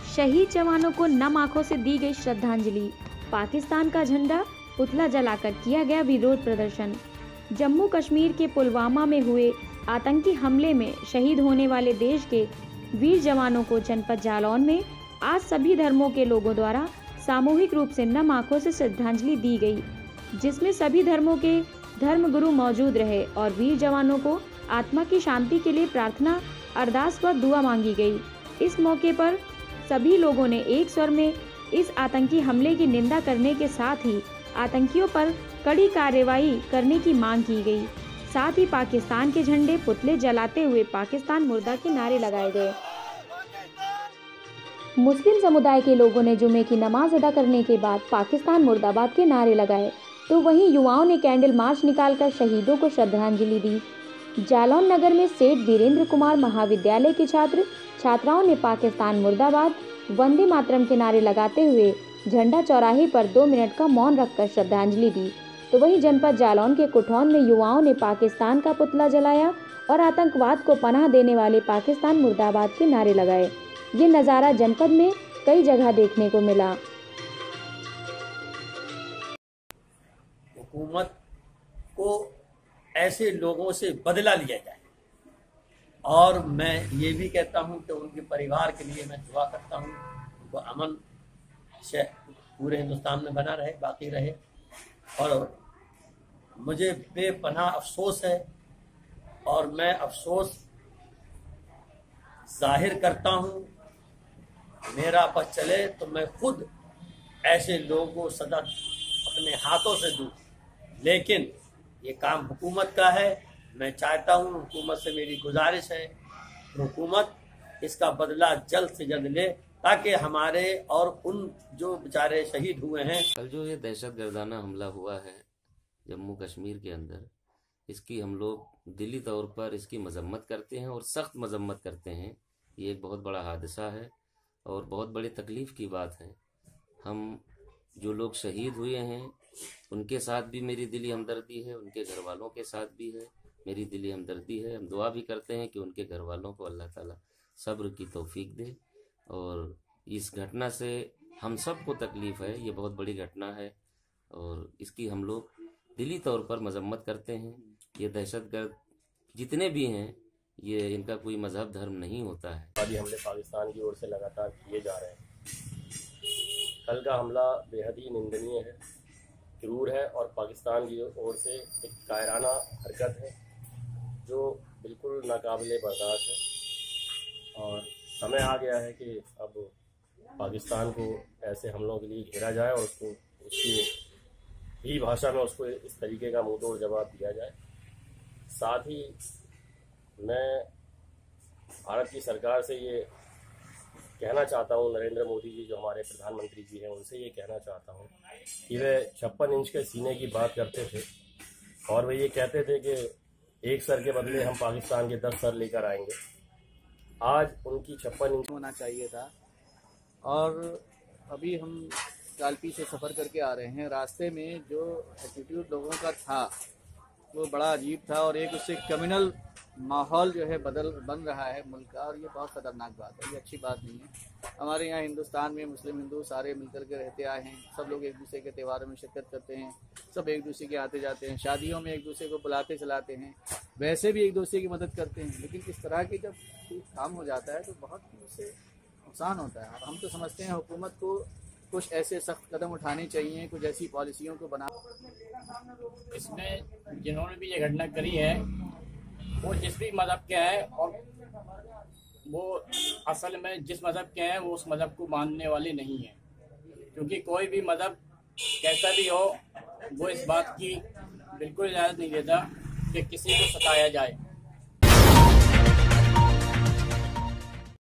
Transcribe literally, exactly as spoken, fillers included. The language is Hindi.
शहीद जवानों को नम आंखों से दी गई श्रद्धांजलि। पाकिस्तान का झंडा पुतला जलाकर किया गया विरोध प्रदर्शन। जम्मू कश्मीर के पुलवामा में हुए आतंकी हमले में शहीद होने वाले देश के वीर जवानों को जनपद जालौन में आज सभी धर्मों के लोगों द्वारा सामूहिक रूप से नम आंखों से श्रद्धांजलि दी गई, जिसमें सभी धर्मों के धर्मगुरु मौजूद रहे और वीर जवानों को आत्मा की शांति के लिए प्रार्थना, अरदास व दुआ मांगी गई। इस मौके पर सभी लोगों ने एक स्वर में इस आतंकी हमले की निंदा करने के साथ ही आतंकियों पर कड़ी कार्रवाई करने की मांग की गई। साथ ही पाकिस्तान के झंडे पुतले जलाते हुए पाकिस्तान मुर्दा के नारे लगाए गए। मुस्लिम समुदाय के लोगों ने जुमे की नमाज अदा करने के बाद पाकिस्तान मुर्दाबाद के नारे लगाए, तो वहीं युवाओं ने कैंडल मार्च निकालकर शहीदों को श्रद्धांजलि दी। जालौन नगर में सेठ वीरेंद्र कुमार महाविद्यालय के छात्र छात्राओं ने पाकिस्तान मुर्दाबाद, वंदे मातरम के नारे लगाते हुए झंडा चौराहे पर दो मिनट का मौन रखकर श्रद्धांजलि दी। तो वहीं जनपद जालौन के कुठौन में युवाओं ने पाकिस्तान का पुतला जलाया और आतंकवाद को पनाह देने वाले पाकिस्तान मुर्दाबाद के नारे लगाए। ये नज़ारा जनपद में कई जगह देखने को मिला। हुकूमत को ऐसे लोगों से बदला लिया जाए और मैं ये भी कहता हूँ कि उनके परिवार के लिए मैं दुआ करता हूँ, वो अमन से पूरे हिंदुस्तान में बना रहे, बाकी रहे। और मुझे बेपनाह अफसोस है और मैं अफसोस जाहिर करता हूँ। मेरा बस चले तो मैं खुद ऐसे लोगों को सदा अपने हाथों से दूं, लेकिन ये काम हुकूमत का है। मैं चाहता हूँ, हुकूमत से मेरी गुजारिश है, हुकूमत इसका बदला जल्द से जल्द ले, ताकि हमारे और उन जो बेचारे शहीद हुए हैं। कल जो ये दहशतगर्दाना हमला हुआ है जम्मू कश्मीर के अंदर, इसकी हम लोग दिली तौर पर इसकी मजम्मत करते हैं और सख्त मजम्मत करते हैं। ये एक बहुत बड़ा हादसा है और बहुत बड़ी तकलीफ़ की बात है। हम जो लोग शहीद हुए हैं उनके साथ भी मेरी दिली हमदर्दी है, उनके घर वालों के साथ भी है मेरी दिली हमदर्दी है। हम दुआ भी करते हैं कि उनके घर वालों को अल्लाह ताला सब्र की तौफीक दे। और इस घटना से हम सब को तकलीफ़ है, ये बहुत बड़ी घटना है और इसकी हम लोग दिली तौर पर मजम्मत करते हैं। ये दहशतगर्द जितने भी हैं, ये इनका कोई मजहब धर्म नहीं होता है। आतंकवादी हमले पाकिस्तान की ओर से लगातार किए जा रहे हैं। कल का हमला बेहद ही निंदनीय है, क्रूर है और पाकिस्तान की ओर से एक कायराना हरकत है जो बिल्कुल नाकाबिले बर्दाश्त है। और समय आ गया है कि अब पाकिस्तान को ऐसे हमलों के लिए घेरा जाए और उसको उसकी ही भाषा में उसको इस तरीके का मुंहतोड़ जवाब दिया जाए। साथ ही मैं भारत की सरकार से ये कहना चाहता हूँ, नरेंद्र मोदी जी जो हमारे प्रधानमंत्री जी हैं, उनसे ये कहना चाहता हूँ कि वे छप्पन इंच के सीने की बात करते थे और वे ये कहते थे कि एक सर के बदले हम पाकिस्तान के दस सर लेकर आएंगे। आज उनकी छप्पन इंच होना चाहिए था। और अभी हम कालपी से सफ़र करके आ रहे हैं, रास्ते में जो एटीट्यूड लोगों का था वो बड़ा अजीब था और एक उससे कम्युनल माहौल जो है बदल बन रहा है मुल्क का, और ये बहुत ख़तरनाक बात है, ये अच्छी बात नहीं है। हमारे यहाँ हिंदुस्तान में मुस्लिम हिंदू सारे मिलकर के रहते आए हैं, सब लोग एक दूसरे के त्योहारों में शिरकत करते हैं, सब एक दूसरे के आते जाते हैं, शादियों में एक दूसरे को बुलाते चलाते हैं, वैसे भी एक दूसरे की मदद करते हैं। लेकिन इस तरह की जब कोई काम हो जाता है तो बहुत उससे नुकसान होता है। और हम तो समझते हैं हुकूमत को कुछ ऐसे सख्त कदम उठाने चाहिए, कुछ ऐसी पॉलिसियों को बना। इसमें जिन्होंने भी ये घटना करी है वो जिस भी मज़हब के हैं और वो असल में जिस मज़हब के हैं वो उस मज़हब को मानने वाले नहीं हैं, क्योंकि कोई भी मज़हब कैसा भी हो वो इस बात की बिल्कुल इजाज़त नहीं देता कि किसी को सताया जाए।